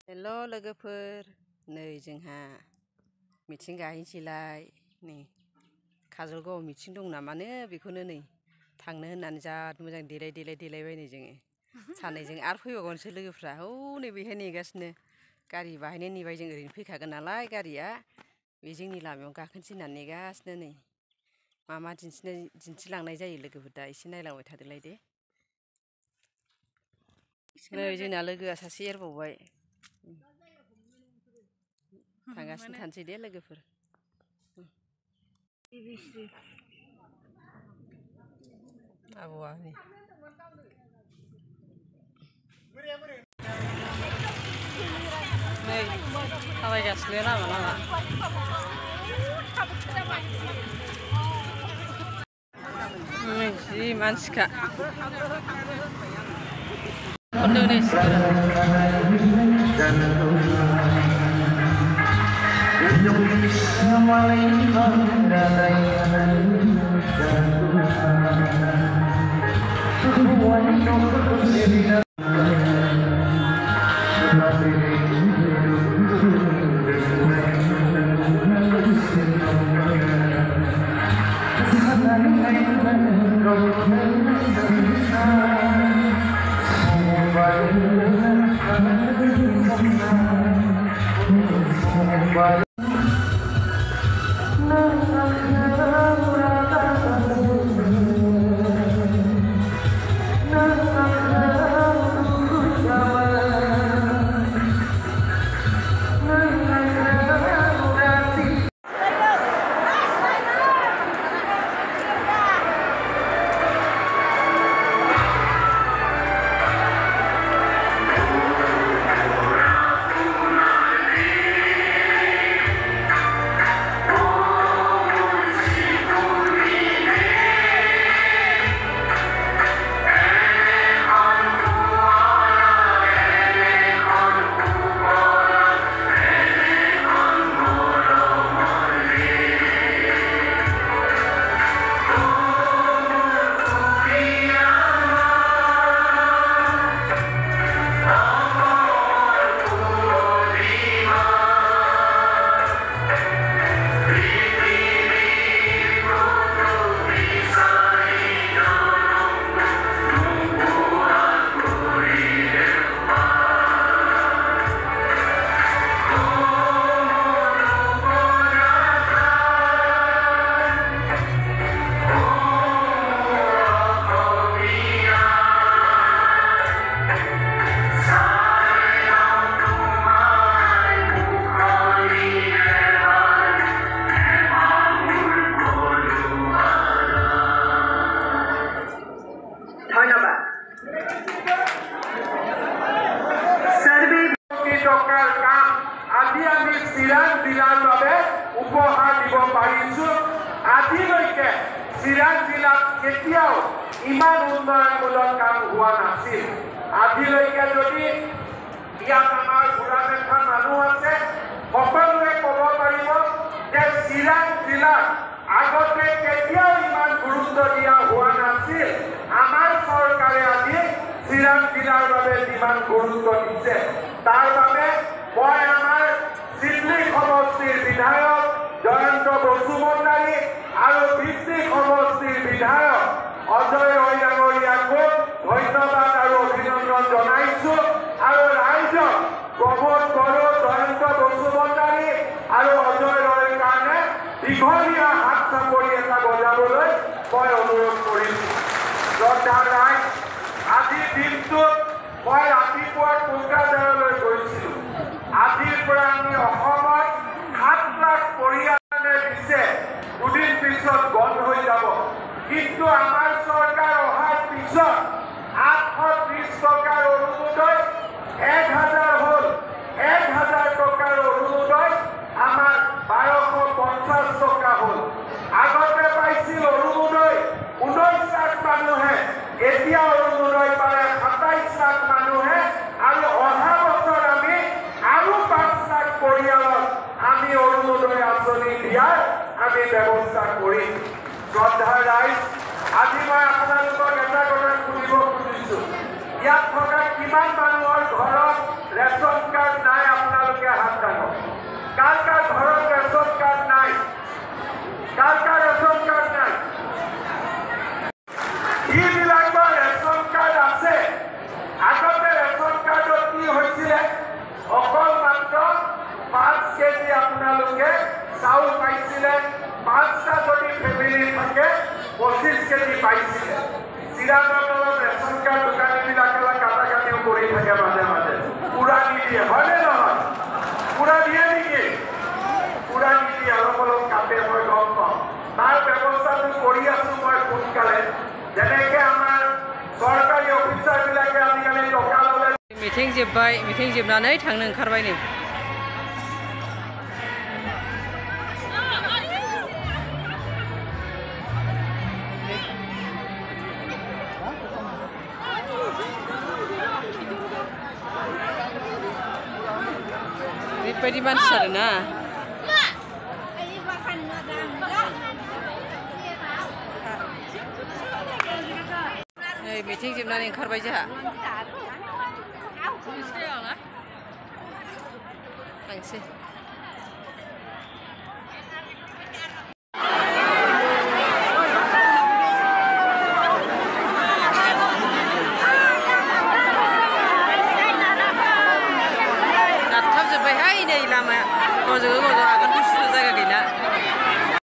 hello' लोगोफोर नै जोंहा मिथिं गाहैनोसैलाय नै काजलगावआव मिथिं दं नामानो बेखौनो नै थांनो होननानै जाद मोजां देलायबायनो जोङो सानैजों आरो फैबावगोनसो लोगोफ्रा हनै बेहाय नेगासिनो गारि बाहायनो नेबाय जों ओरैनो फैखागोन नालाय गारिया बे जोंनि लामायाव गाखोनोसै होननानै नेगासिनो नै मा दिन्थिलांनाय जायो लोगोफोर दा एसे नायलांबाय थादोलाय दे नै जोंना लोगोआ सासे एरबावबाय थांगासिनो थानोसै दे लोगोफोर आबौआ नै नै थाबायगासिनो लामा नै जि मानसिखा চিৰাং জিলাত কেতিয়াও ইমান উন্নয়নমূলক কাম হোৱা নাছিল আজিলৈকে যদি ইয়াত আমাৰ ঘূৰা-দেখা মানুহ আছে সকলোৱে ক'ব পাৰিব যে চিৰাং জিলাত আগতে কেতিয়াও ইমান গুৰুত্ব দিয়া হোৱা নাছিল আমাৰ চৰকাৰে আজি চিৰাং জিলাৰ বাবে যিমান গুৰুত্ব দিছে তাৰ বাবে মই আমাৰ চিডলি সমষ্টিৰ বিধায়ক জয়ন্ত বসুমতাৰী আৰু ভিত্তি সমষ্টিৰ বিধায়ক অজয় ৰয় ডাঙৰীয়াকো ধন্যবাদ আৰু অভিনন্দন জনাইছোঁ আৰু ৰাইজক প্ৰমোদ বড়ো জয়ন্ত বসুমতাৰী আৰু অজয় ৰয়ৰ কাৰণে দীঘলীয়া হাত চাপৰি এটা বজাবলৈ মই অনুৰোধ কৰিছোঁ শ্ৰদ্ধা ৰাইজ আজিৰ দিনটোত মই ৰাতিপুৱা কোকৰাঝাৰলৈ গৈছিলোঁ আজিৰ পৰা আমি অসমত 7 লাখ পৰিয়ালে দিছে দুদিন পিছত বন্ধ হৈ যাব কিন্তু আমাৰ চৰকাৰ অহাৰ পিছত 830 টকাৰ অৰুণোদয় 1000 হ'ল 1000 টকাৰ অৰুণোদয় আমাৰ 1250 টকা হ'ল আগতে পাইছিল অৰুণোদয় 19 লাখ মানুহে এতিয়া অৰুণোদয় পালে 27 লাখ মানুহে আৰু অহা বছৰ আমি আৰু 5 লাখ পৰিয়ালক আমি অৰুণোদয় আঁচনি দিয়াৰ আমি ব্যৱস্থা কৰিম শ্ৰদ্ধা ৰাইজ আজি মই আপোনালোকক এটা কথা সুধিব খুজিছোঁ ইয়াত থকা কিমান মানুহৰ ঘৰত ৰেচন কাৰ্ড নাই অকল মাত্ৰ 5 কেজি আপোনালোকে চাউল পাইছিলে 5টা যদি ফেমিলি থাকে 25 কেজি পাইছিলে চিৰাঙৰ ৰেচন কাৰ্ড দোকানীবিলাকে কাটাকাটিও কৰি থাকে মাজে মাজে পুৰা নিদিয়ে হয়নে নহয় পুৰা দিয়ে নেকি পুৰা নিদিয়ে অলপ অলপ কাটে মই গম পাওঁ তাৰ ব্যৱস্থাটো কৰি আছো মই সোনকালে যেনেকে আমাৰ চৰকাৰী অফিচাৰবিলাকে আজিকালি টকা ল'লে মিটিং जोब्बाय मिटिं जोबनानै थांनो ओंखारबाय नै ओरैबायदि मानसि आरोना नै मिटिं जोबनानै ओंखारबाय जोंहा थांसै गाथाबजोब्बायहाय नै लामाया गजो आगान गुसु जायगा गैला